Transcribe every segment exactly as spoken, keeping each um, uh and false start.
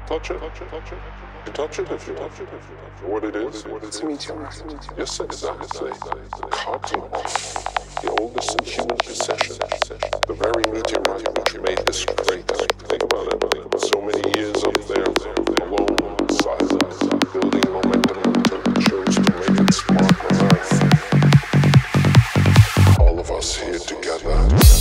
Touch it, touch it, touch it. You touch it if you touch it. What it is, it's a meteor. Yes, exactly. Cutting off the oldest in human possession. The very meteorite which made this great. Think about it. So many years up there, alone, silent, building momentum until it chose to make its mark on Earth. All of us here together.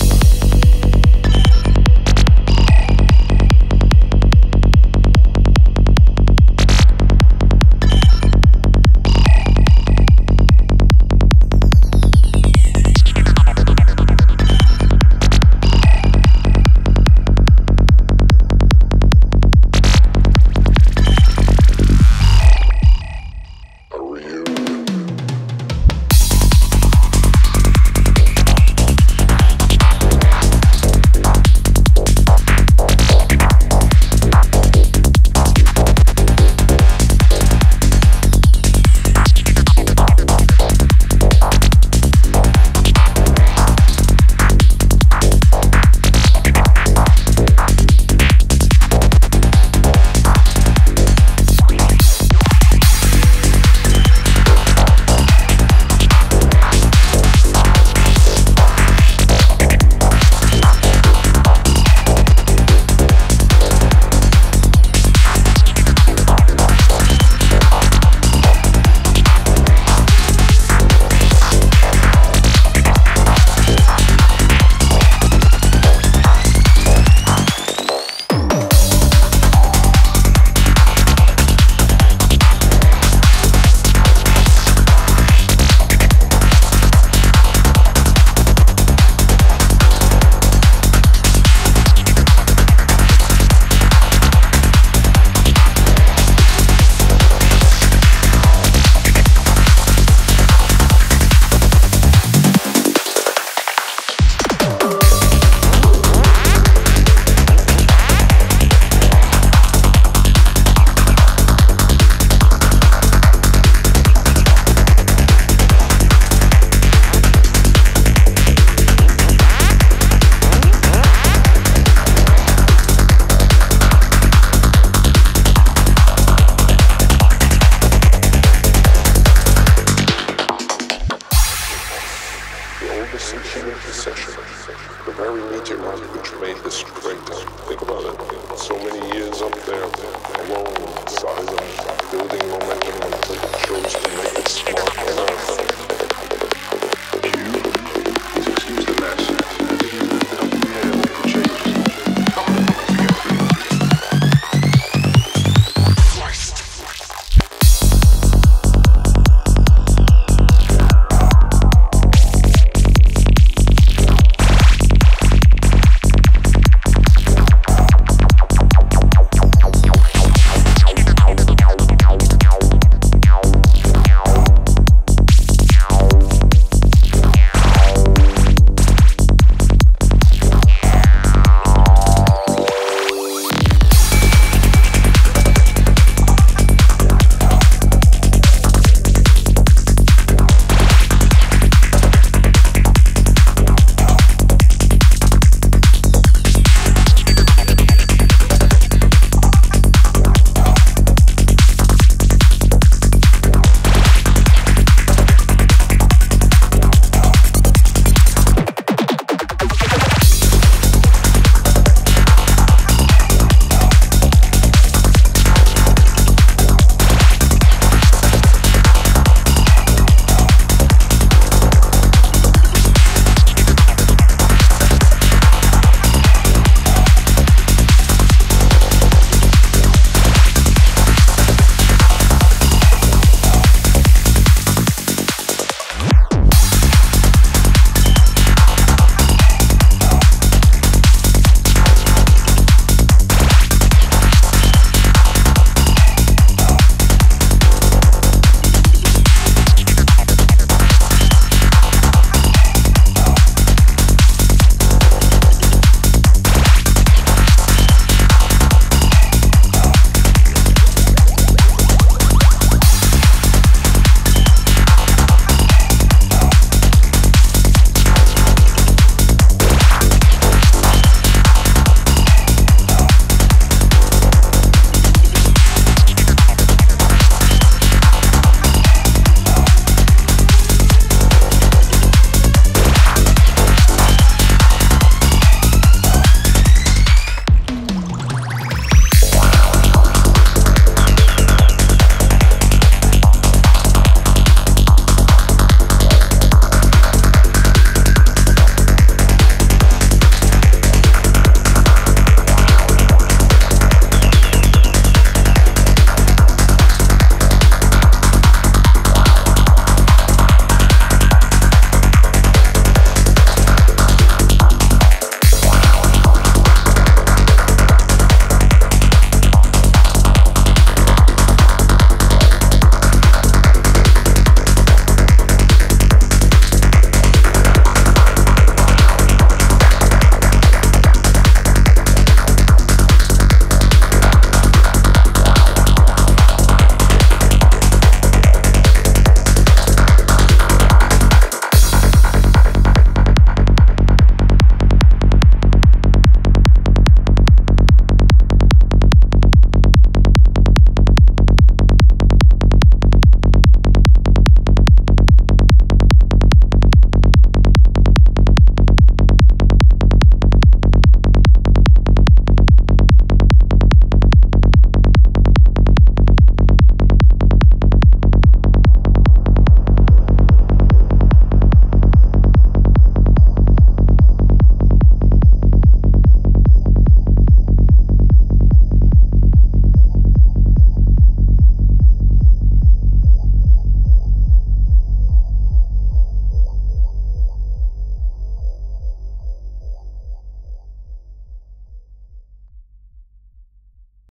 The very meteorite which made this great. Think about it. So many years up there, alone, silent, building momentum until it chose to make its mark on Earth.